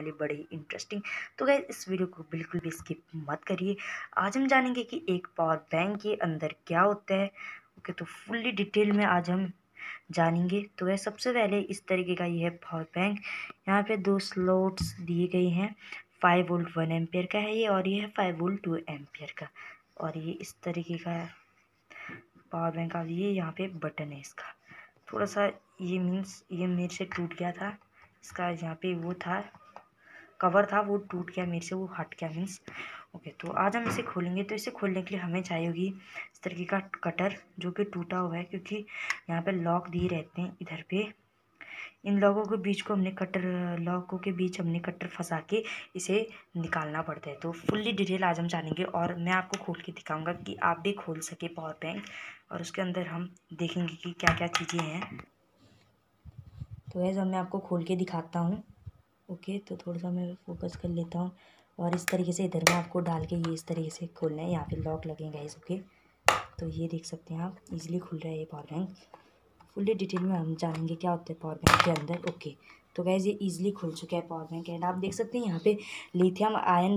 वाली बड़ी ही इंटरेस्टिंग। तो गाइस इस वीडियो को बिल्कुल भी स्किप मत करिए। आज हम जानेंगे कि एक पावर बैंक के अंदर क्या होता है। ओके, तो फुल्ली डिटेल में आज हम जानेंगे। तो वह सबसे पहले इस तरीके का ये है पावर बैंक। यहाँ पे 2 स्लॉट्स दिए गए हैं। 5 वोल्ट 1 एम्पियर का है ये, और ये है 5 वोल्ट 2 एम्पियर का। और ये इस तरीके का पावर बैंक का ये यहाँ पे बटन है इसका। थोड़ा सा ये मीन्स ये मेरे से टूट गया था, इसका यहाँ पे वो था कवर था वो टूट गया मेरे से, वो हट गया मीन्स। ओके, तो आज हम इसे खोलेंगे। तो इसे खोलने के लिए हमें चाहिए होगी इस तरीके का कटर जो कि टूटा हुआ है, क्योंकि यहाँ पे लॉक दिए रहते हैं इधर पे। इन लॉकों के बीच को हमने लॉकों के बीच हमने कटर फंसा के इसे निकालना पड़ता है। तो फुल्ली डिटेल आज हम जानेंगे और मैं आपको खोल के दिखाऊंगा कि आप भी खोल सके पावर बैंक, और उसके अंदर हम देखेंगे कि क्या क्या चीज़ें हैं। तो ऐसा मैं आपको खोल के दिखाता हूँ। ओके, तो थोड़ा सा मैं फोकस कर लेता हूँ, और इस तरीके से इधर में आपको डाल के ये इस तरीके से खोलना है। यहाँ पे लॉक लगेगा इस। ओके, तो ये देख सकते हैं आप, इजीली खुल रहा है ये पावर बैंक। फुल्ली डिटेल में हम जानेंगे क्या होता है पावर बैंक के अंदर। ओके, तो गाइस ये इजीली खुल चुका है पावर बैंक, एंड आप देख सकते हैं यहाँ पे लिथियम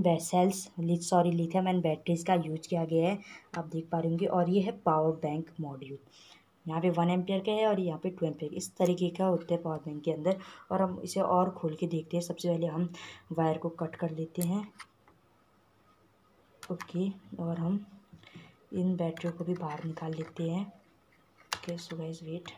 आयन बैटरीज का यूज किया गया है, आप देख पा रहे होंगे। और ये है पावर बैंक मॉड्यूल, यहाँ पे 1 एम्पियर का है और यहाँ पे 2 एम्पियर, इस तरीके का होता है पावर बैंक के अंदर। और हम इसे और खोल के देखते हैं। सबसे पहले हम वायर को कट कर लेते हैं। ओके, और हम इन बैटरियों को भी बाहर निकाल लेते हैं। Okay, so guys wait.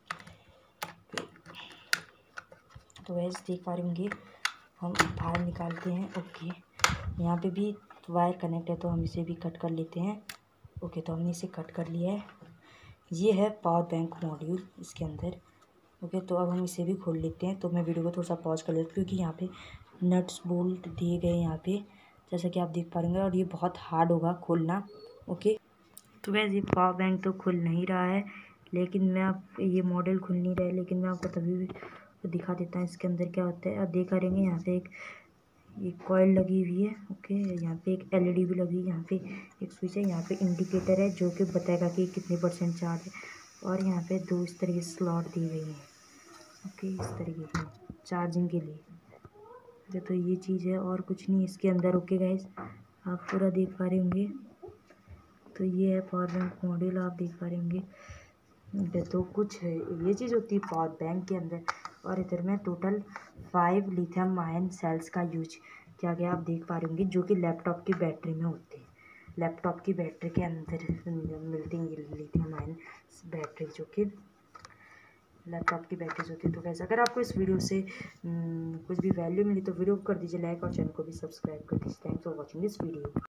तो गाइस देख पा रहे होंगे हम बाहर निकालते हैं। ओके, यहाँ पे भी वायर कनेक्ट है तो हम इसे भी कट कर लेते हैं। ओके, तो हमने इसे कट कर लिया है। ये है पावर बैंक मॉड्यूल इसके अंदर। ओके, तो अब हम इसे भी खोल लेते हैं। तो मैं वीडियो को थोड़ा सा पॉज कर लेता हूँ, क्योंकि यहाँ पे नट्स बोल्ट दिए गए यहाँ पे, जैसा कि आप देख पा रहे हैं, और ये बहुत हार्ड होगा खोलना। ओके, तो वैसे ये पावर बैंक तो खुल नहीं रहा है, लेकिन मैं आप ये मॉडल खुल नहीं रहा है, लेकिन मैं आपको तभी भी दिखा देता हूँ इसके अंदर क्या होता है। आप देख करेंगे यहाँ पे एक कॉइल लगी हुई है। ओके, यहाँ पे एक एलईडी भी लगी है, यहाँ पे एक स्विच है, यहाँ पे इंडिकेटर है जो कि बताएगा कि कितने % चार्ज है। और यहाँ पे 2 इस तरीके से स्लॉट दी गई हैं। ओके, इस तरीके की चार्जिंग के लिए। ओके, तो ये चीज़ है और कुछ नहीं इसके अंदर। ओके गाइस, आप पूरा देख पा रहे होंगे। तो ये है पावर बैंक मॉड्यूल, आप देख पा रहे होंगे। तो कुछ है ये चीज़ होती है पावर बैंक के अंदर। और इधर में टोटल 5 लिथियम आयन सेल्स का यूज किया गया, आप देख पा रहे होंगे, जो कि लैपटॉप की बैटरी में होते हैं। लैपटॉप की बैटरी के अंदर मिलती हैं ये लिथियम आयन बैटरी, जो कि लैपटॉप की बैटरीज होती है। तो कैसे अगर आपको इस वीडियो से कुछ भी वैल्यू मिली तो वीडियो को कर दीजिए लाइक, और चैनल को भी सब्सक्राइब कर दीजिए। Thanks for watching this video.